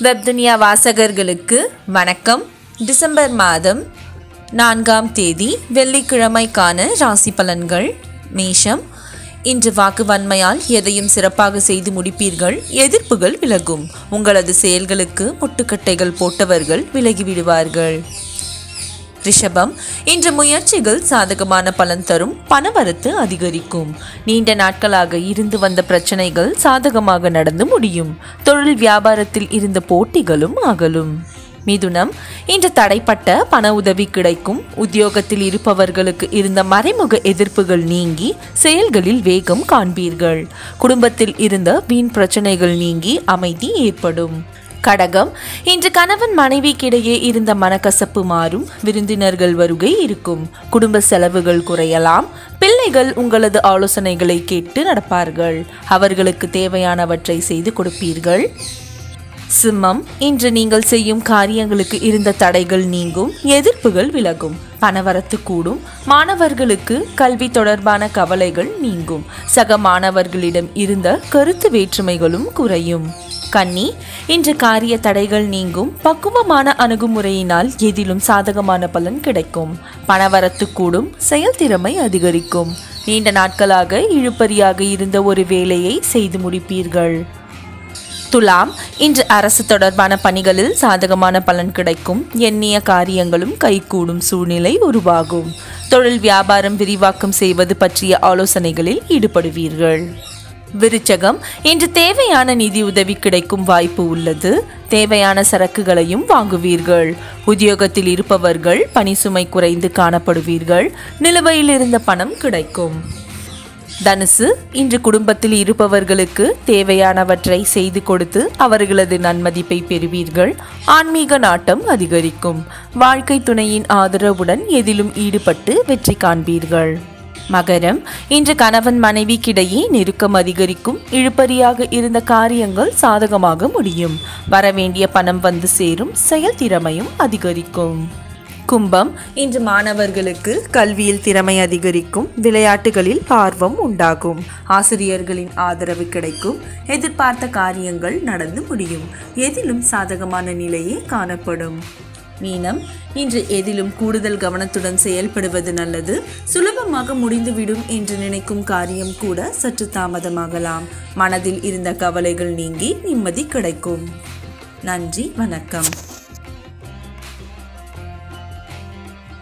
வெப்துனியா வாசகர்களுக்கு வணக்கம். டிசம்பர் மாதம் 4ஆம் தேதி வெள்ளிக்கிழமைக்கான ராசி பலன்கள். மேஷம். இன்று வாக்கு வன்மையால் எதையும் சிறப்பாக செய்து முடிப்பீர்கள். எதிர்ப்புகள் விலகும். உங்களது செயல்களுக்கு முட்டுக்கட்டைகள் போட்டவர்கள் விலகிவிடுவார்கள். ரிஷபம். இன்று முயற்சிகள் சாதகமான பலன் தரும். பணவரத்து அதிகரிக்கும். நீண்ட நாட்களாக இருந்து வந்த பிரச்சனைகள் சாதகமாக நடந்து முடியும். தொழில் வியாபாரத்தில் இருந்த போட்டிகளும் அகலும். மிதுனம். இன்று தடைப்பட்ட பண உதவி கிடைக்கும். உத்தியோகத்தில் இருப்பவர்களுக்கு இருந்த மறைமுக எதிர்ப்புகள் நீங்கி செயல்களில் வேகம் காண்பீர்கள். குடும்பத்தில் இருந்த வீண் பிரச்சனைகள் நீங்கி அமைதி ஏற்படும். கடகம். இன்று கணவன் மனைவிக்கிடையே இருந்த மனக்கசப்பு மாறும். விருந்தினர்கள் வருகை இருக்கும். குடும்ப செலவுகள் குறையலாம். பிள்ளைகள் உங்களது ஆலோசனைகளை கேட்டு நடப்பார்கள். அவர்களுக்கு தேவையானவற்றை செய்து கொடுப்பீர்கள். சிம்மம். இன்று நீங்கள் செய்யும் காரியங்களுக்கு இருந்த தடைகள் நீங்கும். எதிர்ப்புகள் விலகும். பணவரத்து கூடும். மாணவர்களுக்கு கல்வி தொடர்பான கவலைகள் நீங்கும். சக மாணவர்களிடம் இருந்த கருத்து வேற்றுமைகளும் குறையும். கன்னி. இன்று காரிய தடைகள் நீங்கும். பக்குவமான அணுகுமுறையினால் எதிலும் சாதகமான பலன் கிடைக்கும். பணவரத்து கூடும். செயல்திறமை அதிகரிக்கும். நீண்ட நாட்களாக இழுபறியாக இருந்த ஒரு வேலையை செய்து முடிப்பீர்கள். துலாம். இன்று அரசு தொடர்பான பணிகளில் சாதகமான பலன் கிடைக்கும். எண்ணிய காரியங்களும் கைகூடும் சூழ்நிலை உருவாகும். தொழில் வியாபாரம் விரிவாக்கம் செய்வது பற்றிய ஆலோசனைகளில் ஈடுபடுவீர்கள். விருச்சகம். இன்று தேவையான நிதி உதவி கிடைக்கும் வாய்ப்பு உள்ளது. தேவையான சரக்குகளையும் வாங்குவீர்கள். உத்தியோகத்தில் இருப்பவர்கள் பணி சுமை குறைந்து காணப்படுவீர்கள். நிலுவையில் இருந்த பணம் கிடைக்கும். தனுசு. இன்று குடும்பத்தில் இருப்பவர்களுக்கு தேவையானவற்றை செய்து கொடுத்து அவர்களது நன்மதிப்பை பெறுவீர்கள். ஆன்மீக நாட்டம் அதிகரிக்கும். வாழ்க்கை துணையின் ஆதரவுடன் எதிலும் ஈடுபட்டு வெற்றி காண்பீர்கள். மகரம். இன்று கணவன் மனைவிக்கிடையே நெருக்கம் அதிகரிக்கும். இழுபறியாக இருந்த காரியங்கள் சாதகமாக முடியும். வரவேண்டிய பணம் வந்து சேரும். செயல்திறமையும் அதிகரிக்கும். கும்பம். இன்று மாணவர்களுக்கு கல்வியில் திறமை அதிகரிக்கும். விளையாட்டுகளில் ஆர்வம் உண்டாகும். ஆசிரியர்களின் ஆதரவு கிடைக்கும். எதிர்பார்த்த காரியங்கள் நடந்து முடியும். எதிலும் சாதகமான நிலையே காணப்படும். மீனம். இன்று எதிலும் கூடுதல் கவனத்துடன் செயல்படுவது நல்லது. சுலபமாக முடிந்துவிடும் என்று நினைக்கும் காரியம் கூட சற்று தாமதமாகலாம். மனதில் இருந்த கவலைகள் நீங்கி நிம்மதி கிடைக்கும். நன்றி, வணக்கம்.